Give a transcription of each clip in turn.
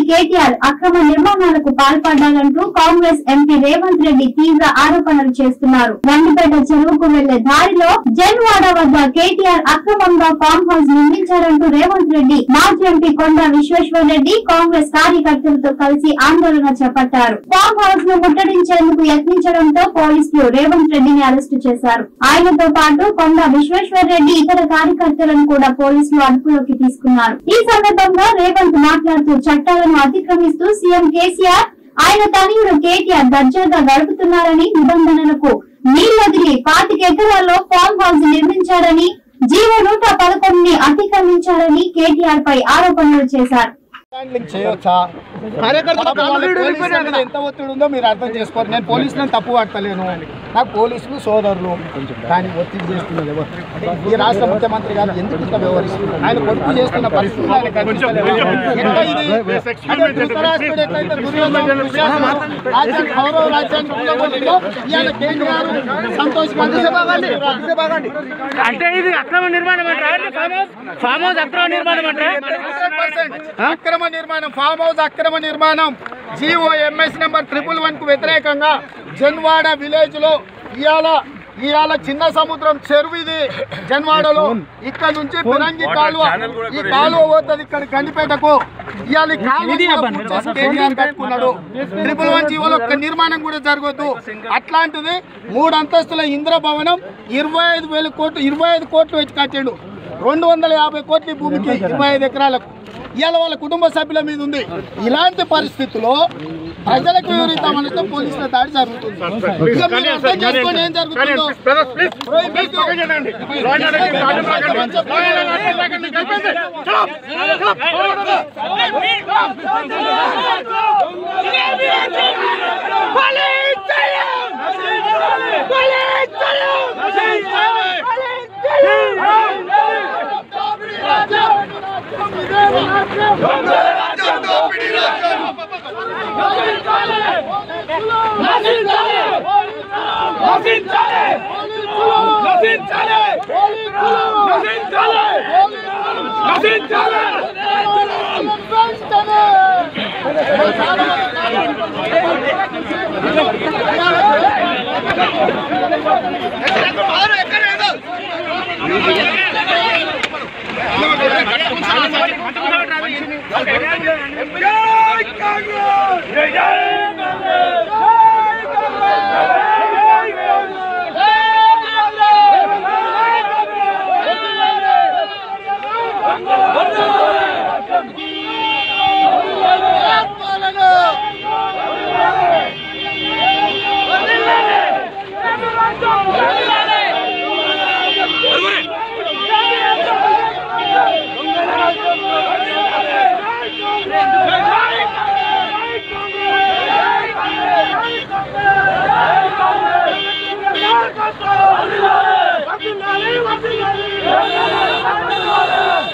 కేటీఆర్ అక్రమ నిర్మాణాలకు పాల్పడ్డారంటూ కాంగ్రెస్ ఎంపీ రేవంత్ రెడ్డి తీవ్ర ఆరోపణలు చేస్తున్నారు. గండిపేట చెరువుకు వెళ్లే దారిలో జన్వాడ వద్ద కేటీఆర్ అక్రమంగా ఫామ్ హౌస్ నిర్మించారంటూ రేవంత్ రెడ్డి మాజీ ఎంపీ కొండ విశ్వేశ్వర్ రెడ్డి కాంగ్రెస్ కార్యకర్తలతో కలిసి ఆందోళన చేపట్టారు. ఫామ్ హౌస్ ను ముట్టడించేందుకు యత్నించడంతో పోలీసులు రేవంత్ రెడ్డిని అరెస్టు చేశారు. ఆయనతో పాటు కొండ విశ్వేశ్వర్ రెడ్డి ఇతర కార్యకర్తలను కూడా పోలీసులు అదుపులోకి తీసుకున్నారు. ఈ సందర్భంగా రేవంత్ మాట్లాడుతూ చట్టాలను అతిక్రమిస్తూ సీఎం కేసీఆర్ ఆయన తనయుడు కేటీఆర్ దర్జాగా గడుపుతున్నారని, నిబంధనలకు నీళ్లొదిలి 25 ఎకరాల్లో ఫామ్ హౌస్ నిర్మించారని, జీవో 111ని అతిక్రమించారని కేటీఆర్ పై ఆరోపణలు చేశారు. ఎంత ఒత్తిడి ఉందో మీరు అర్థం చేసుకోరు. నేను పోలీసులను తప్పు పట్టలేను, నాకు పోలీసులు సోదరులు, కానీ ఒత్తిడి చేస్తున్నది ఎవరు? ఈ రాష్ట్ర ముఖ్యమంత్రి గారు ఎందుకు ఇంత వ్యవహరిస్తున్నారు? ఆయన కొడుకు చేస్తున్న పరిస్థితులు అంటే ఇది అక్రమ నిర్మాణం అంటారా? ఫామ్ హౌస్ అక్రమ నిర్మాణం అంటారా? అక్రమ నిర్మాణం, ఫామ్ హౌస్ అక్రమ నిర్మాణం. జీవో ఎంఎస్ నెంబర్ 111 కు వ్యతిరేకంగా జన్వాడ విలేజ్ లో ఇవాళ చిన్న సముద్రం చెరువు ఇది జన్వాడలో. ఇక్కడ నుంచి పిరంగి కాలువ, ఈ కాలువ పోతుంది ఇక్కడ గండిపేటకు. ఇవాళ కేటీఆర్ కట్టుకున్నాడు. 111 జీవోలో ఒక్క నిర్మాణం కూడా జరగదు. అట్లాంటిది 3 అంతస్తుల ఇంద్ర భవనం 25,000 కోట్లు 25 కోట్లు వచ్చి కట్టాడు. 250 కోట్ల భూమికి 25 ఎకరాలకు. ఇవాళ వాళ్ళ కుటుంబ సభ్యుల మీద ఉంది. ఇలాంటి పరిస్థితుల్లో ప్రజలకు వివరిత మనతో పోలీసుల దాడి జరుగుతుంది. ఏం జరుగుతుందో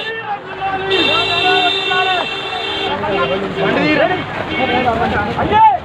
అయ్యే